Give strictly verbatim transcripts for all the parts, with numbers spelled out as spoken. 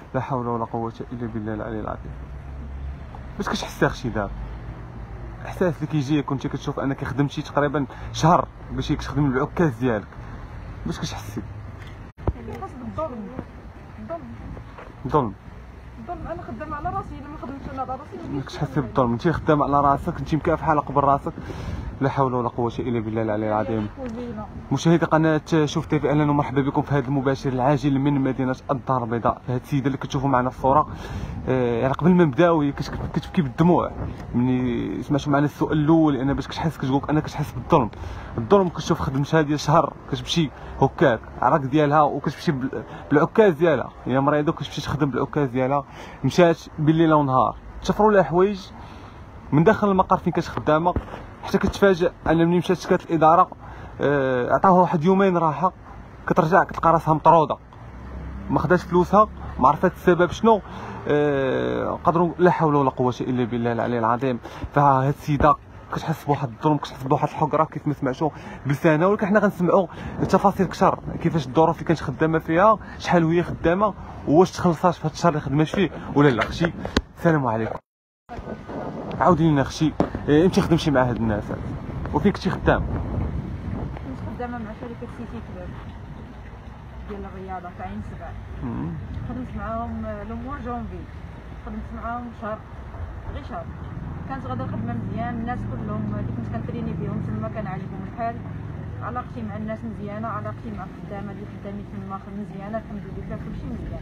لا حول ولا قوه الا بالله العلي العظيم. باش كتحس اختي دابا الاحساس اللي كيجيك كنت كتشوف انك خدمتي تقريبا شهر باش تخدم بالعكاز ديالك، باش كتحسي؟ كيحس بالظلم. الظلم ظلم الظلم انا خدامه على راسي، الا ما خدمتش انا على راسي ما كتحسي بالظلم. انت خدامه على راسك، انت مكافحه على قبر راسك. لا حول ولا قوه الا بالله العلي العظيم. مشاهدي قناه شوف تي في، اهلا ومرحبا بكم في هذا المباشر العاجل من مدينه الدار البيضاء. فهاد السيده اللي كتشوفوا معنا في الصوره آه يعني قبل ما نبداو هي كتبكي بالدموع ملي سمعتوا معنا السؤال الاول، لان باش كتحس كتقولك انا كتحس بالظلم. الظلم كتشوف خدمتها ديال شهر كتمشي هكاك عراك ديالها وكتمشي بالعكاز ديالها، هي مريضه كتمشي تخدم بالعكاز ديالها، مشات بالليل ونهار تشفروا لها حوايج من داخل المقر فين كانت خدامه، حتى كتفاجئ ان ملي مشات شكات الاداره آه عطاوها واحد يومين راحه، كترجع كتلقى راسها مطروده ما خداش فلوسها، ما عرفت السبب شنو. آه قدروا لا حول ولا قوه الا بالله العلي العظيم. فهاد السيده كتحس بواحد الظلم، كتحس بواحد الحقره كيف ما سمعتوا بلسانها، ولكن حنا غنسمعوا تفاصيل كثر كيفاش الظروف اللي كانت خدامه فيها، شحال وهي خدامه، واش تخلصات في هاد الشهر اللي خدمات فيه ولا لا. اختي السلام عليكم، عاودي لنا اختي امتى خدمتي مع هاد الناس وفين كنتي خدام؟ كنت خدامه مع شركه سيتي كلوب ديال الرياضه في عين سبع. خدمت معاهم لو موا جونفي، خدمت معاهم شهر غير شهر. كانت غادا الخدمه مزيان، الناس كلهم اللي كنت كنتريني بهم تما كان عاجبهم الحال، علاقتي مع الناس مزيانه، علاقتي مع الخدامه اللي خدامين تما مزيانه الحمد لله، كلشي مزيان.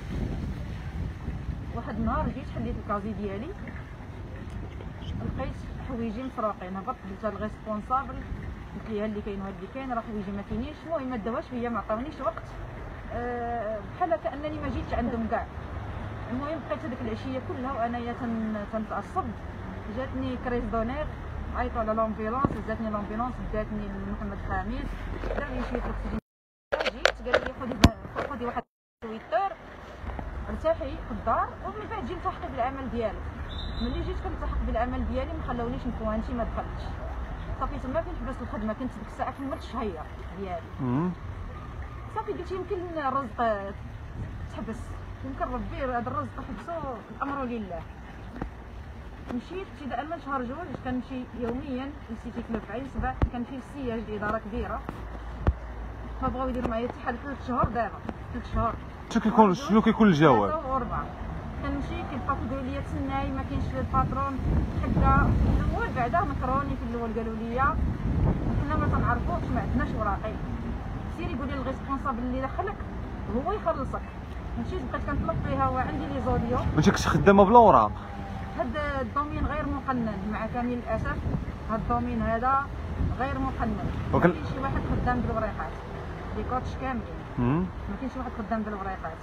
واحد النهار جيت حليت الكازي ديالي، لقيت حوايجي مسروقين، هبطت قلت للريسبونسابل قلت ليها اللي كاين وهاد اللي كاين راه حوايجي ما كاينينش. المهم ما داوهاش فيا، ما عطاونيش وقت، أه بحال كانني ما جيتش عندهم كاع. المهم بقيت هذيك العشيه كلها وانايا تنتعصب، جاتني كريز دونير، عيطوا على لامبيلونس، جاتني لامبيلونس داتني لمحمد خميس، دار لي شويه الاكسجين. جيت قال لي خذي خذي واحد تويتر ارتاحي في الدار ومن بعد جي التحقي بالعمل ديالك. ملي جيت كنلتحق بالعمل ديالي ما خلاونيش نفوانتي، ما دخلتش صافي تما فين حبست الخدمه. كنت ديك الساعه كملت شهيه ديالي، صافي قلت يمكن الرزق تحبس، يمكن ربي هذا الرزق حبسو، الامر لله. مشيت ابتداء من شهر جوج كنمشي يوميا لسيتي كلوب في عين سبع، كنمشي للسياج الاداره كبيره، ما بغاو يديروا معايا حتى حال ثلاث شهور. دابا ثلاث شهور شنو كيكون شنو كيكون الجواب؟ وربعه كنمشي كيبقاو كيقولوا لي تسناي ما كاينش الباترون حكا. الاول بعدا مكروني في الاول قالوا لي حنا ما تنعرفوكش ما عندناش وراقي، سيري قولي للريسبونسابل اللي دخلك هو يخلصك. مشيت بقيت كنطلب فيها وعندي لي زوديو. انت كنتي خدامه بلا وراق؟ هاد الدومين غير مقنن مع كامل الاسف، هاد الدومين هذا غير مقنن، ما كاينش شي واحد خدام بالوريقات، لي كوتش كاملين ما كاينش واحد خدام بالوريقات.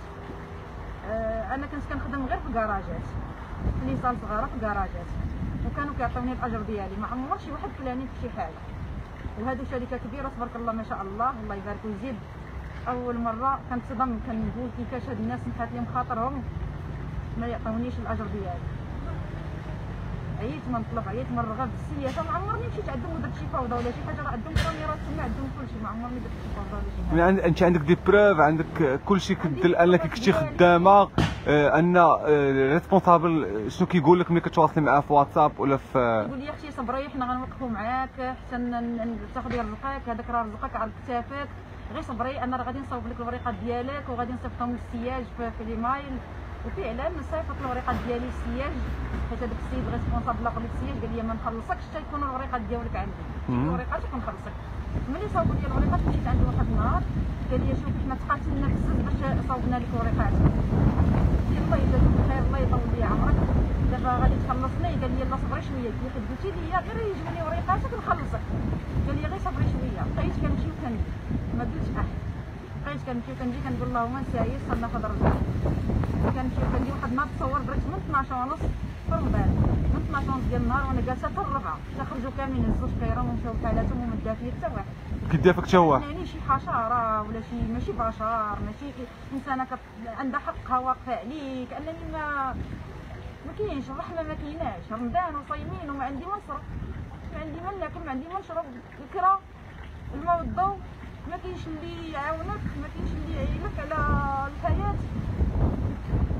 أه انا كنت كنخدم غير في الكراجات، في ليصال صغيره في الكراجات، وكانوا كيعطيوني الاجر ديالي، ما عمر شي واحد كلاني في شي حاجه. وهادو شركه كبيره تبارك الله ما شاء الله، الله يبارك ويزيد. اول مره كنتصدم كنقول كيفاش هاد الناس نحات لهم خاطرهم ما يعطونيش الاجر ديالي. عييت ما نطلب، عييت من الرغب السياسه، ما عمرني مشيت عندهم ودرت شي فوضى ولا شي حاجه، راه عندهم كاميرات تما عندهم كلشي، ما عمرني درت شي فوضى ولا شي حاجه. يعني انت عندك دي بروف، عندك كلشي كدل انك كنتي خدامه، آه ان ريسبونسابل شنو كيقول لك ملي كتواصلي معاه في واتساب ولا في؟ كيقول لي اختي صبري حنا غنوقفوا معاك حتى تاخذي رزقك، هذاك راه رزقك على كتافك، غير صبري انا راه غادي نصاوب لك الوريقات ديالك وغادي نصيفطهم للسياج في, في ليمايل. وفعلا صيفط الوريقات ديالي للسياج، حيت هذاك السيد ريسبونسابل الاخر ديال السياج قال لي ما نخلصكش حتى يكونوا الوريقات ديالك عندي، جيب الوريقات وكنخلصك. ملي صاوبوا لي الوريقات مشيت عنده واحد النهار قال لي شوفي حنا تقاتلنا بزاف باش صاوبنا لك الوريقات، الله يجازيك بخير الله يطول لي عمرك، دابا غادي تخلصني. قال لي لا صبري شويه، حيت قلتي لي غير يجوني وريقاتك نخلصك. قال لي غير صبري شويه. بقيت كنمشي وكنجي ما قلتش اه، بقيت كنمشي وكنجي كنقول اللهم نسايس خلنا ناخذ الرزق. كنمشي وكنجي. واحد النهار تصور درت من اثناش ونص في رمضان، من اثناش ونص ديال النهار وانا جالسه حتى الربعه، حتى خرجوا كاملين هزوا شقيره ومشاو بحالاتهم وما دافع حتى واحد. كيدافك حتى واحد؟ يعني شي حشره ولا شي ماشي بشر، ماشي انسانه كت... عندها حقها واقفه عليك، انني ما ما كاينش الرحمه، ما كايناش. رمضان وصايمين وما عندي ما نصرف، ما عندي ما ناكل، ما عندي ما نشرب، الكرا الماء والضوء، ما كاينش اللي يعاونك، ما كاينش اللي يعينك على الحياه.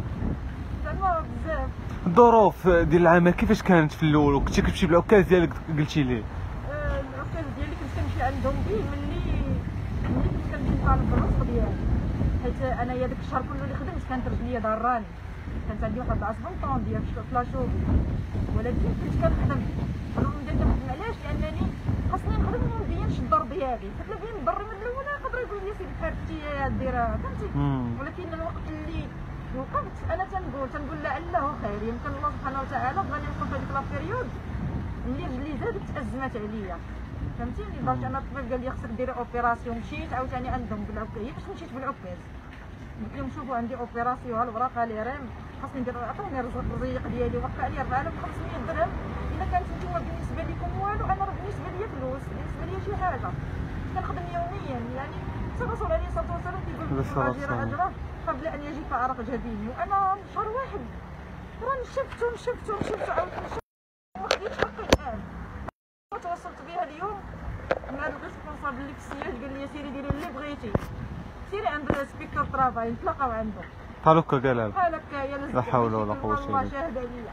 الظروف ديال العمل كيفاش كانت في الاول؟ وكنتي كتمشي بالعكاز ديالك قلتي لي؟ آه، العكاز ديالي كنت كنمشي عندهم به ملي ملي كنت كنجي نطالب بالرزق ديالي، حيت انايا داك الشهر كله اللي خدمت كانت رجليا ضراني، كانت عندي واحد العصبنطون ديال فلاشوب، ولكن كنت كنخدم. انا بديت نخدم علاش؟ لانني خاصني نخدم ونبين شي الدور ديالي، حيت لا بين نضر من الاول يقدر يقول لي سيدي بحال انت ديرها فهمتي. ولكن الوقت اللي وقفت انا تنقول تنقول لعله خير، يمكن الله سبحانه وتعالى بغاني نكون في هذيك لا بيريود ملي رجلي زادت تأزمت عليا فهمتيني. درت انا الطبيب قال لي خصك ديري اوبيراسيون، مشيت عاوتاني عندهم بالعكاز، هي باش مشيت بالعكاز قلت لهم شوفوا عندي اوبيراسيون، ها الوراق ها لي ريم، خاصني ندير، عطوني الرزق ديالي وقع لي أربعة آلاف وخمسمية درهم. الا كانت نتوما بالنسبه لكم والو، انا راه بالنسبه ليا فلوس، بالنسبه ليا شي حاجه. كنخدم يوميا، يعني الرسول عليه الصلاه والسلام كيقول الاجر اجره قبل ان يجف عرق جبيني، وانا شهر واحد راه نشفت ونشفت ونشفت عاود نشفت وما خديتش حقي الان. تواصلت بها اليوم مع الريسبونسابل اللي في السياج، قال لي سيري ديري اللي بغيتي، سيري عند السبيكر طرافاي نتلاقاو عنده. بحال هكا قالها؟ بحال هكا يا لا حول ولا قوه الا بالله. الله شاهد عليا.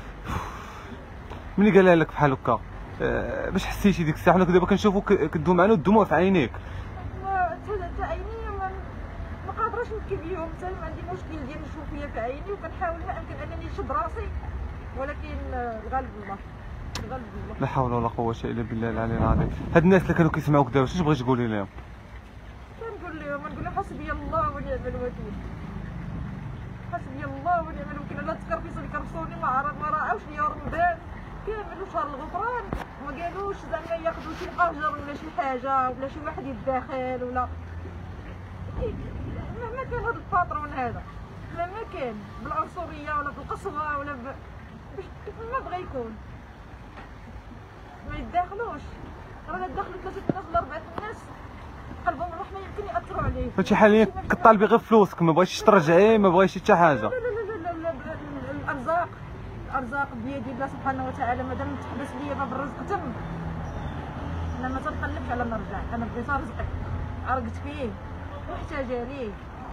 ملي قالها لك بحال هكا أه باش حسيتي ديك الساعه؟ حنا دابا كنشوفوك كدوي معنا والدموع في عينيك. حتى عيني ما ما قادراش نبكي بيهم، حتى عندي مشكل ديال الشوفيه في عيني، وكنحاول ما امكن انني نشد راسي، ولكن الغالب الله الغالب الله. لا حول ولا قوه الا بالله العلي العظيم. هاد الناس اللي كانوا كيسمعوك دابا شنو تبغي تقولي لهم؟ كنقول لهم نقول لهم حسبي الله ونعم الوكيل، حسبي الله ونعم الوكيل. لا تكرفسوا اللي كرفسوني ما عرف ما راعوش ليا رمضان كامل وشهر الغفران، ما قالوش زعما ياخذوا شي اجر ولا شي حاجه ولا شي واحد يتداخل ولا مهما كان هذا الباترون هذا، مهما كان بالعنصريه ولا بالقسوه ولا ب... ما بغى يكون ما يتداخلوش. راه داخلوا ثلاثه الناس ولا اربعه الناس قلبهم الرحمه يمكن ياثروا عليه. فهمتي حاليا كطالبي غير فلوسك، ما بغيتيش ترجعي، ما بغيتيش حتى حاجه. لا لا لا لا لا الارزاق الارزاق بيد الله سبحانه وتعالى، مادام تحبس ليا باب الرزق تم انا ما تنقلبش على نرجع، انا بغيت رزقي عرقت فيه محتاجه ليه.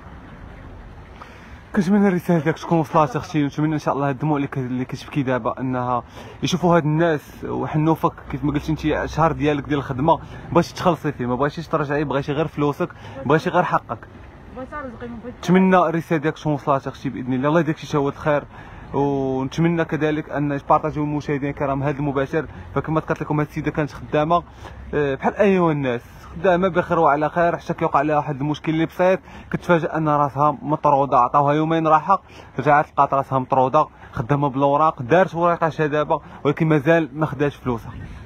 كنتمنى الرساله ديالك تكون وصلات اختي، ونتمنى ان شاء الله هاد الدموع اللي اللي كتبكي دابا انها يشوفوا هاد الناس وحنوفك كيف ما قلتي انت. الشهر ديالك ديال الخدمه بغيتي تخلصي فيه، ما بغيتيش ترجعي، بغيتي غير فلوسك، بغيتي غير حقك. بغيت رزقي ما بغيتش. نتمنى الرساله ديالك تكون وصلات اختي باذن الله، الله يديك شي شهوه الخير. ونتمنى كذلك ان تبارطاجيو المشاهدين الكرام هذا المباشر. فكما ذكرت لكم هذه السيده كانت خدامه بحال ايوا الناس، خدامه بخير وعلى خير، حتى كيوقع لها واحد المشكل اللي بسيط كتفاجئ ان راسها مطروده. عطاوها يومين راحه، رجعت لقات راسها مطروده، خدامه بالاوراق، دارت ورقه دابا، ولكن مازال ما خداتش فلوسها.